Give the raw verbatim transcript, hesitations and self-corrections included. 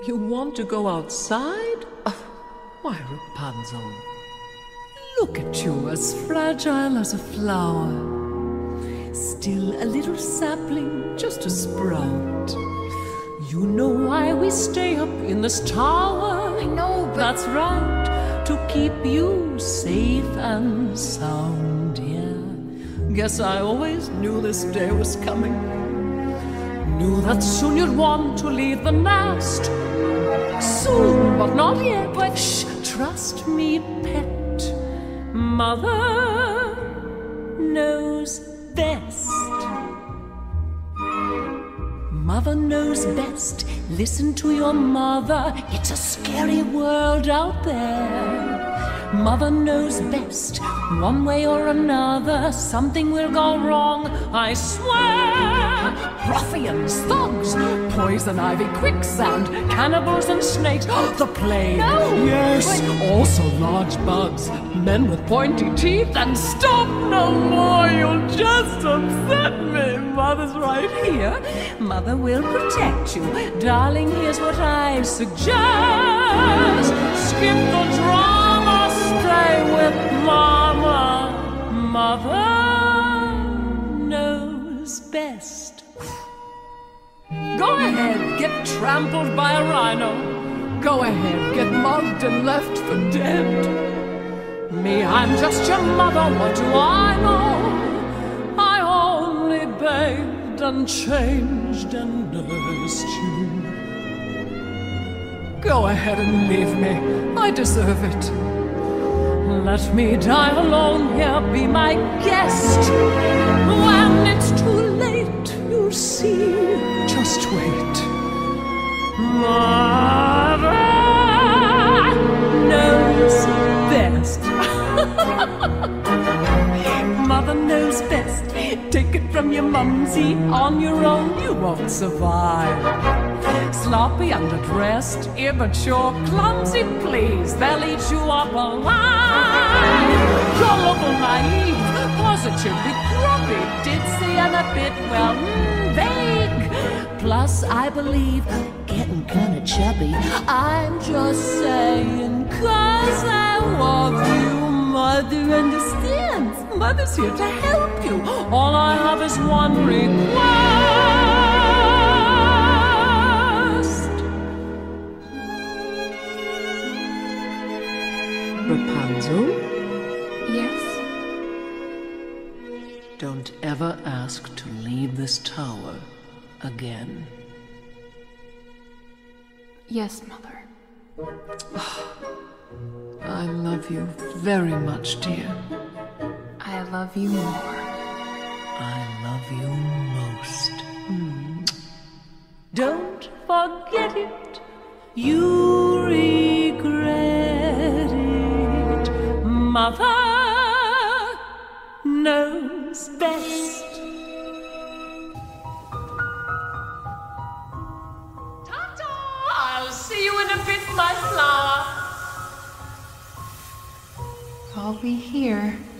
You want to go outside? Oh, why, Rapunzel, look at you, as fragile as a flower. Still a little sapling, just a sprout. You know why we stay up in this tower? I know, but... That's right, to keep you safe and sound, yeah. Guess I always knew this day was coming. Knew that soon you'd want to leave the nest. Soon, but not yet. But shh, trust me, pet. Mother knows best. Mother knows best. Listen to your mother. It's a scary world out there. Mother knows best. One way or another, something will go wrong, I swear. Ruffians, thugs, poison ivy, quicksand, cannibals and snakes. The plague. No! Yes, But... also large bugs, men with pointy teeth, and stop no more, you'll just upset me. Mother's right here. Mother will protect you. Darling, here's what I suggest. Skip the drama, stay with Mama. Mother knows best. Go ahead, get trampled by a rhino. Go ahead, get mugged and left for dead. Me, I'm just your mother, what do I know? I only bathed and changed and nursed you. Go ahead and leave me, I deserve it. Let me die alone here, be my guest. When it's too late, you'll see, just wait. Mother knows best. Mother knows best. Take it from your mumsy, on your own you won't survive. Sloppy, underdressed, immature, clumsy, please, they'll eat you up alive. Gullible, naive, positively grumpy, ditzy and a bit, well, mm, vague. Plus, I believe, getting kinda chubby. I'm just saying, cause I love you. Mother understands. Mother's here to help you. All I have is one request. Rapunzel? Yes? Don't ever ask to leave this tower again. Yes, Mother. I love you very much, dear. I love you more. I love you most. Mm. Don't forget it. You regret it. Mother knows best. Ta-ta! I'll see you in a bit, my flower. I'll be here.